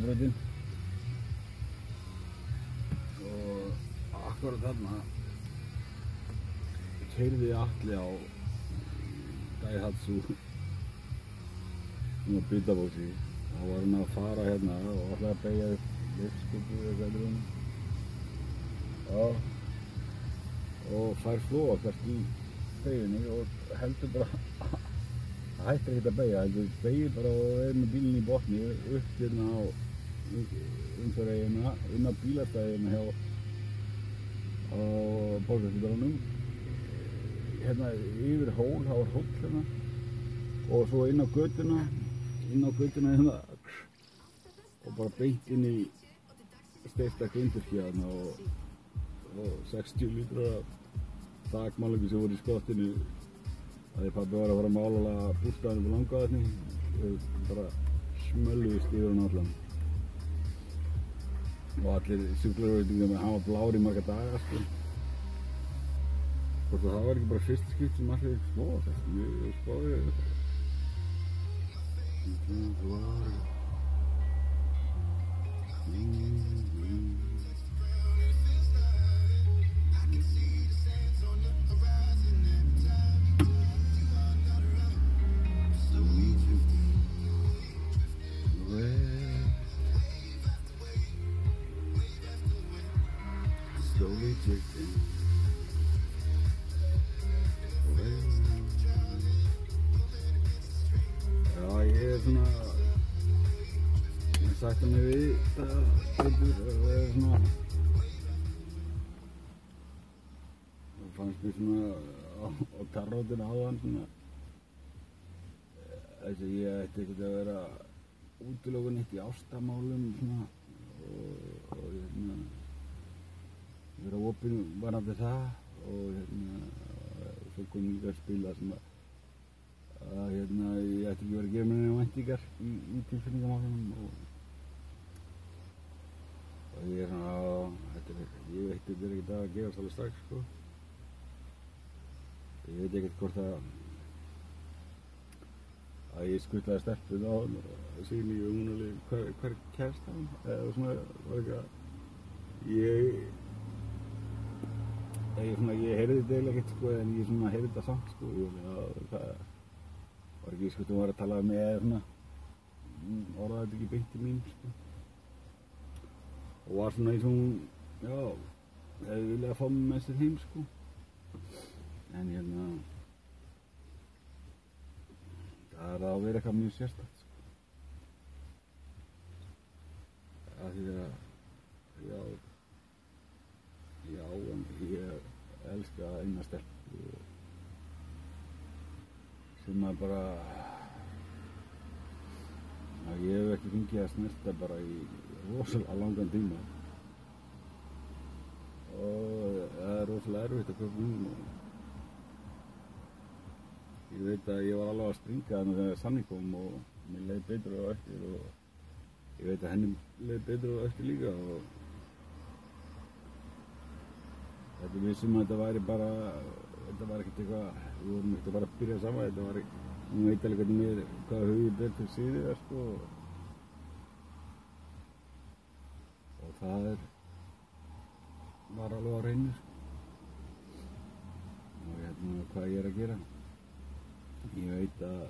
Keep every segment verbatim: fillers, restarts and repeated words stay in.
Hringbrautin og akkurat þarna keyrði Atli á Daihatsu svona bitabóksi og var hann að fara hérna og ætlaði að beygja upp lyftskupu eða hvað er hún og fær flóakast í beyginni og heldur bara það hættir ekkert að beygja, heldur beygir bara og er með bílinn í botni upp hérna á umferðareyjuna, inn á bílastæðina hjá á Borgarspítalanum hérna yfir hól, það var hóll hérna og svo inn á götuna inn á götuna hérna og bara beint inn í steypta grindvirkja hérna og, og sextíu lítrar af þakmálningu sem voru í skottinu að því pabbi var að fara að mála bústaðinu på Langavatni og bara smölluðust yfir hann allan og allir sjúklarveitingar með hann var blár í marga daga sko. Hvort það var ekki bara fyrsta skipt sem allir flóakast, ég spáði það var slowly drifting Já, ég er svona ég sætta mig við þetta betur og er svona það fannst mér svona á, á tarrótinu áðan svona þess að ég ætti ekkert að vera útilokað neitt í ástamálum svona og, og hérna vera opinn varðandi það og hérna svo kom líka að spila sem að að hérna ég ætti ekki verið að gera mér neina væntingar í, í tilfinningamálunum og, og ég er svona að þetta er ég veit þetta er ekkert að gerast alveg strax sko ég veit ekkert hvort að að ég skuttlaði stelpun á hann og síni og hún alveg hver, hver kærst hann eða svona var eitthvað ég Ég, svona, ég heyrði þetta eiginlega ekkert sko, en ég svona heyrði þetta samt sko, ég var það var ekki sko, þú var að tala með eða svona, orðaði þetta ekki beint til mín sko. Og var svona eins og hún, já, hefði viljað að fá mig með sér heim sko. En hérna, það er að vera eitthvað mjög sérstakt sko. Af því að, já, Já, en ég elska eina stelpu sem að bara að ég hef ekki fengið að snerta bara í rosalega langan tíma og það er rosalega erfitt að köpa um og ég veit að ég var alveg að springa þannig þegar Sanni kom og mér leið betur á eftir og ég veit að henni leið betur á eftir líka og Þetta vissum að þetta væri bara, þetta var ekkert eitthvað, við vorum ekkert að bara að byrja saman, þetta var ekki, hún veit alveg hvernig mér, hvað hugið betur síði það sko og það er, var alveg á hreinu sko og hérna hvað ég er að gera. Ég veit að,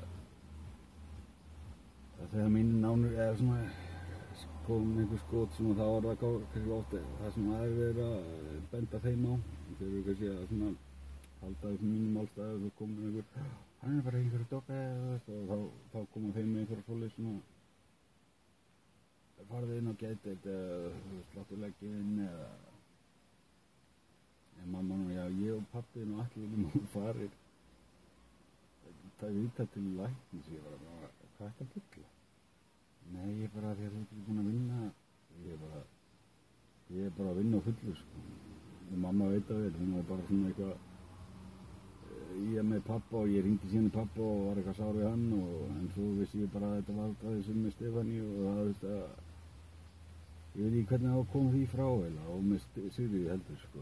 að þegar mín nánur eða svona, kom einhver skot sem þá var það kannski ofta það sem aðeins verið að benda þeim á þeir eru kannski að svona halda upp mínum málstæði og svo komur einhver hann er bara einhverju dokka og þá, þá koma þeim með einhverja svoleið svona farðu inn á geðdeild eða sláttu legginn eða en mamma nú, já ég og pabbi og allir viljum hún farir það er vitað til læknis ég bara, hvað er þetta að byggla? Nei, ég er bara því að þú ert ekki búinn að vinna, ég er bara, ég er bara að vinna á fullu sko. Og mamma veit það vel, hún var bara svona eitthvað, ég með pappa og ég hringdi síðan í pappa og var eitthvað sár við hann og en svo vissi ég bara að þetta var það sem með Stefáni og það veist að, ég veit ekki hvernig það kom því frá eða og með Sigríði heldur sko.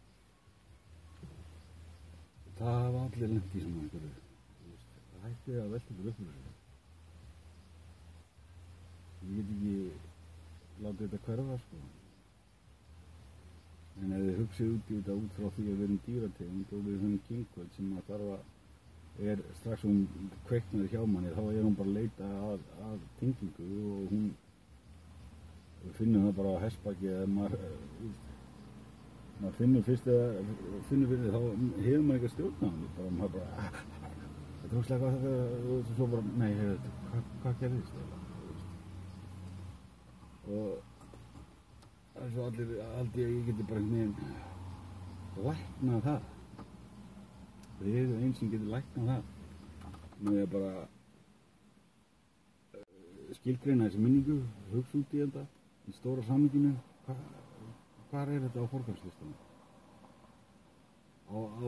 Það hafa allir lent í svona einhverju, það hætti að velta ykkur upp með þessu. Ég get ekki, láta þetta hverfa sko. En ef þið hugsið út í þetta út frá því að við erum dýrategund og við höfum kynhvöld sem að þarf að er strax hún kveiknar hjá manni þá er hún bara að leita að, að tengingu og hún við finnum það bara á hestbaki eða maður maður finnur fyrst eða finnur fyrir þá hefur maður eitthvað stjórn á hann bara maður bara þetta er óslega hvað og svo bara nei, heyrðu, hvað, hvað gerðist það og það er svo allir aldrei að ég geti bara einhvern veginn læknað það það er einn sem getur læknað það með að bara skilgreina þessi minningu hugsa út í þetta í stóra samhenginu hvað hvar er þetta á forgangslistanum á, á,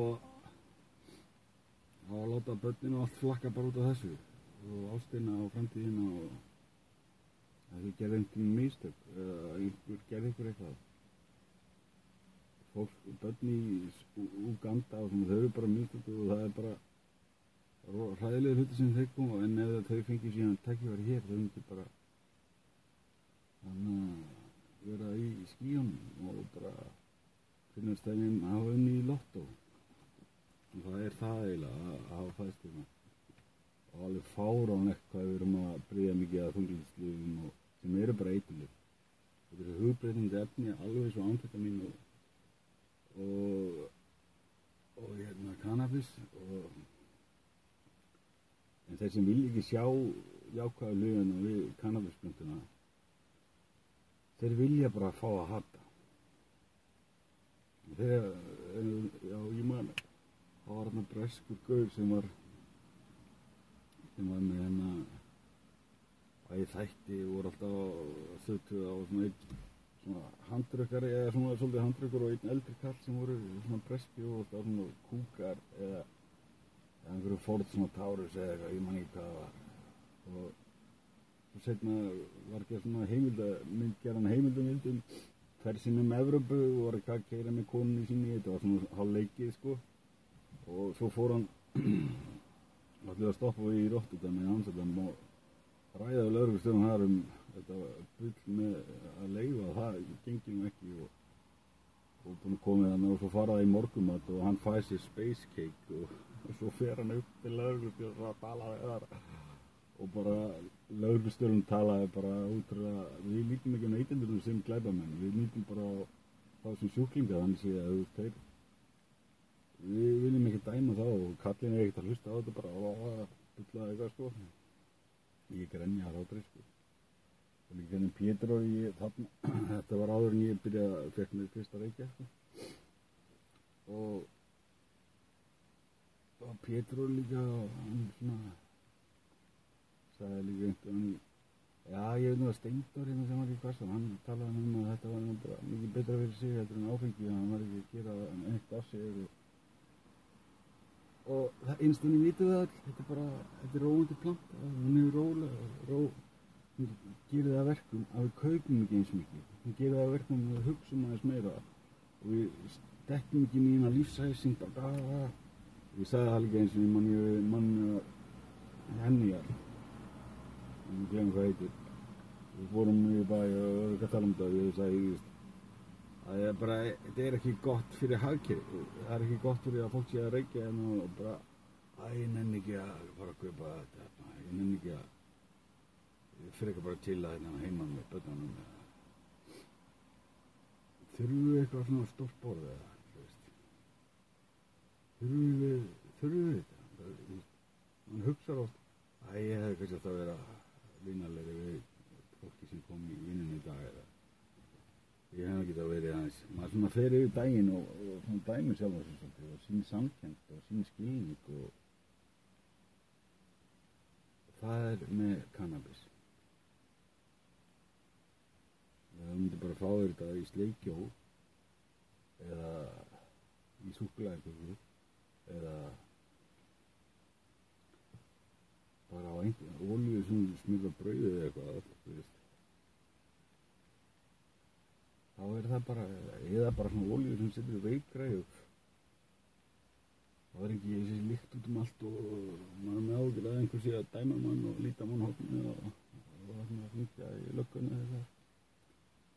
á að láta börnin og allt flakka bara út af þessu og ástina og framtíðina og að þið gerði einhvern mistök eða einhver gerði ykkur eitthvað fólk, börn í Úganda og svona, þau eru bara mistök og það er bara hræðilega hluti sem þau koma en ef þau fengi síðan tækifæri hér þau myndi bara þannig að vera í skíunum og bara finnast þeim að hafa unni í lottó og það er það eiginlega að hafa fæðst hérna og alveg fáránlegt hvað við erum að bryðja mikið að þunglyndislyfjum og sem eru bara eiturlyf þetta eru hugbreytandi efni alveg svo amfetamín og og og hérna kannabis og en þeir sem vilja ekki sjá jákvæðu hliðina við kannabisplöntuna þeir vilja bara fá að hata þeir, já ég man það var þarna breskur gaur sem var sem var með hérna að ég þætti voru alltaf að stötu á svona einn svona handrökkari eða svona svolítið handrökkur og einn eldri kall sem voru svona breski og alltaf svona kúkar eða eða einhverju Ford svona Taurus eða eitthvað, ég man ekki hvað það var og svo seinna var ekki svona heimildamynd, gerðan heimildamynd um ferðsinn um Evrópu og var ekki að keyra með konunni sinni, þetta var svona hálfleikið sko og svo fór hann allir að stoppa í Rotterdam í Amsterdam og ræða við lögreglustjórann þar um þetta bull með að leyfa það gengi nú ekki og og búin að koma þannig og svo fara það í morgumat og hann fæði sér space cake og, og svo fer hann upp til lögreglustjórann að tala við þar og bara lögreglustjórinn talaði bara út að við lítum ekki á neytendur sem glæpamenn, við lítum bara á þá sem sjúklinga þannig sé að þeir við viljum ekki dæma þá og kallin er ekkert að hlusta á þetta bara og að bulla eitthvað sko ég grenja að rátri sko og líka henni Pétur og ég þarna, þetta var áður en ég byrjaði að fekk mér fyrst að reykja sko og og Pétur og líka hann svona sagði líka einhvern já ég veit nú að Steindór hérna sem var í Hvassum hann talaði um að þetta var nú bara mikið betra fyrir sig þetta en áfengi hann var ekki að gera neitt af sig og og það einstunni vitum við all þetta er bara, þetta er róandi planta hún er rólega, ró hún gerir það að verkum að við kaupum ekki eins mikið hún gerir það að verkum að við hugsum aðeins meira og við stekkum ekki mína lífsæsing bara aaa ég sagði það líka eins og ég mann ég mann Henjar ég glemur hvað heitir við fórum í bæ og við erum að tala um þetta og ég sagði að ég bara, þetta er ekki gott fyrir hagkerfið, það er ekki gott fyrir að fólk sé að reykja en og bara að ég nenni ekki að fara að kaupa þetta, ég nenni ekki að ég fyrir ekki bara til að hérna heima með börnunum þurfum við eitthvað svona stórt borð eða, þú veist þurfum við, þurfum við þetta mann hugsar oft að ég hefði kannski átt að vera vinalegri við fólki sem kom í vinnunni í dag eða ég hef ekki það verið aðeins, maður svona fer yfir daginn og, og svona dæmi sjálf þessu og sín samkennd og sín skilning og, og það er með kannabis. Það myndi bara fá þér þetta í sleikjó eða í súkkulaðiköku eða bara á einhvern olíu sem smyrða brauðið eða eitthvað, þú veist. Þá er það bara, eða bara svona olíu sem setur veikgræðu. Það er ekki þessi lykt út um allt og maður er með áhyggjur að einhver sé að dæma mann og líta mann hófni og, og, og hringja í lögguna eða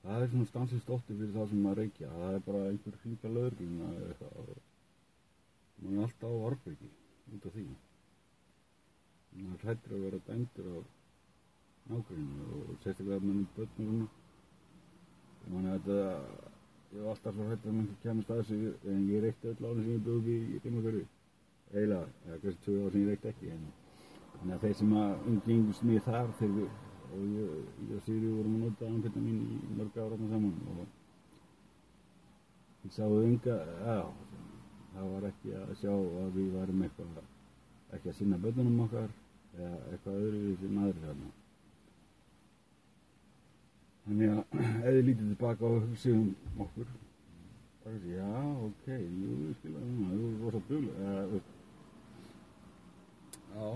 það er svona stansist ótti fyrir það sem að reykja. Það er bara einhver hringa lögregluna eða eitthvað og maður er alltaf á varðbergi út af því. Maður er hræddur að vera dæmdur af nágrenninu og sérstaklega að mannum börn og svona. Ég man að þetta, ég var alltaf svo hræddur að mann kemist að þessu, en ég reykti öll árin sem ég bjóð upp í Rimmakörfi. Eiginlega, eða kannski tvö ár sem ég reykti ekki. En, þannig að þeir sem að umgengust mig þar þegar við, og ég, ég og Sigríður vorum að nota amfetamín í mörg ára saman og ég sáu enga, já, það var ekki að sjá að við varum eitthvað, ekki að sinna börnunum okkar eða eitthvað öðru sem aðrir þarna. Þannig að ef þið lítið tilbaka og hugsið um okkur, það er þessi, já, ok, jú, ég skilja það núna, þú er rosa dugleg, já,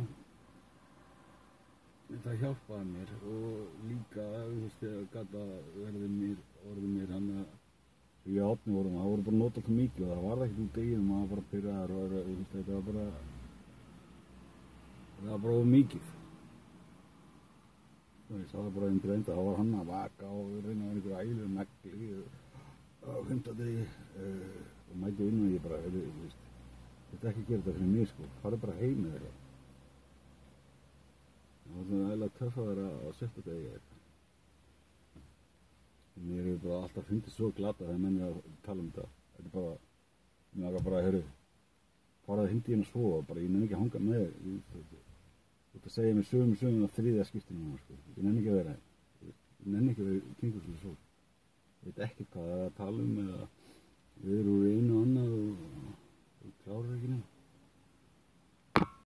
það hjálpaði mér og líka, þú veist, þegar gata verði mér, orðið mér hann að ég og Árni vorum, það voru bara notað svo mikið og það var ekkert út í þeim, það var bara pyrraðar og þú veist, þetta var bara, það var bara of mikið. Ég sá það bara einn dreinda, þá var hann að vaka og reyna á einhverju ælu negli á fimmtudegi uh, og mæti inn og ég bara, þú veist, þetta er ekki að gera þetta fyrir mig sko, farðu bara heim með þetta. Það var svona eiginlega töff að vera á sjötta degi eða eitthvað. Mér hefur bara alltaf fundið svo glata þegar menn er að tala um þetta. Þetta er bara, mér lagar bara að höru, faraði hindi inn og svo og bara ég nenni ekki að hanga með þér. Þú ert að segja mér sögum sögum að þriðja skiptinu núna sko. Ég nenni ekki að vera það. Ég nenni ekki að vera kringur svona svo. Ég veit ekkert hvað það er að tala um eða við erum úr einu og annað og, og klárar ekki neitt.